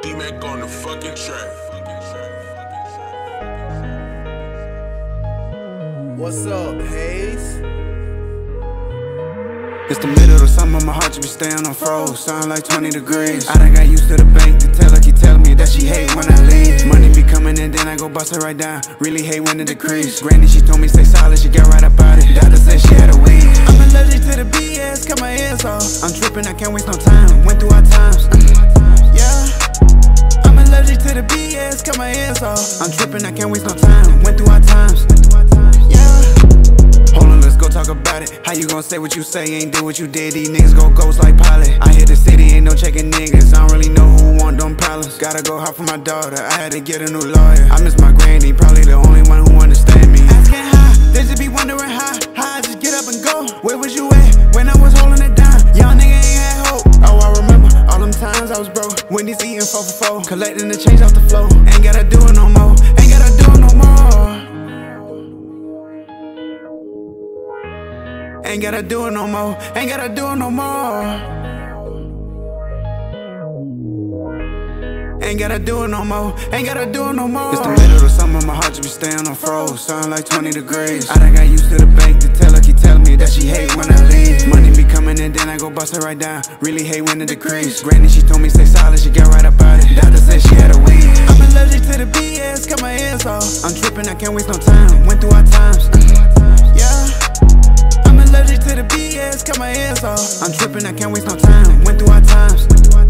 D-Mac on the fucking track. What's up, Hayes? It's the middle of the summer, my heart just be staying on froze. Sound like 20 degrees. I done got used to the bank to tell her, keep telling me that she hate when I leave. Money be coming and then I go bust it right down. Really hate when it decrease. Granny, she told me stay solid, she got right up out it. Doctor said she had a weed. I'm allergic to the BS, cut my ears off. I'm tripping, I can't waste no time. Went through our times. Yeah. I'm allergic to the BS, cut my ears off. I'm tripping, I can't waste no time. Went through our times. Go talk about it. How you gon' say what you say, ain't do what you did? These niggas go ghost like Pilot. I hit the city, ain't no checking niggas. I don't really know who want them problems. Gotta go hard for my daughter, I had to get a new lawyer. I miss my granny, probably the only one who understand me. Asking how, they just be wondering how I just get up and go. Where was you at when I was holding it down? Young nigga ain't had hope. Oh, I remember all them times I was broke. Wendy's eating 4 for 4, collecting the change off the floor. Ain't gotta do it no more, ain't gotta do it no more. Ain't gotta do it no more, ain't gotta do it no more. Ain't gotta do it no more, ain't gotta do it no more. It's the middle of the summer, my heart just be staying on froze. Sound like 20 degrees. I done got used to the bank to tell her, keep telling me that she hate when I leave. Money be coming and then I go bust it right down. Really hate when it decrease. Granny, she told me stay solid, she got right up out it. Doctor said she had a weed. I'm allergic to the BS, cut my ears off. I'm tripping, I can't waste no time. Went through our times. Allergic to the BS, cut my ears off. I'm tripping, I can't waste no time. Went through our times.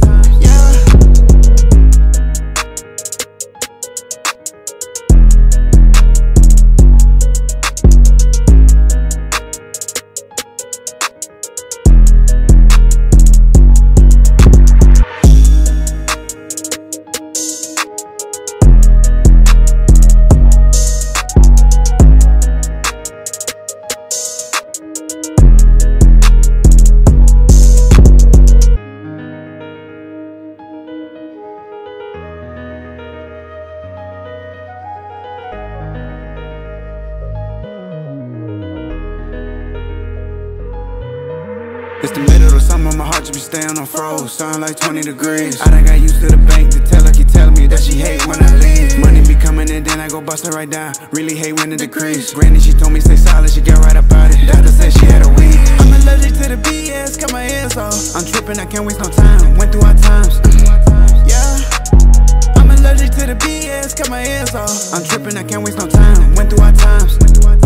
It's the middle of the summer, my heart just be staying on froze. Sound like 20 degrees. I done got used to the bank to tell her, keep telling me that she hate when I leave. Money be coming and then I go bust it right down. Really hate when it decrease. Granny, she told me stay solid, she got right up out it. Doctor said she had a weed. I'm allergic to the BS, cut my ears off. I'm tripping, I can't waste no time. Went through our times. Yeah. I'm allergic to the BS, cut my ears off. I'm tripping, I can't waste no time. Went through our times.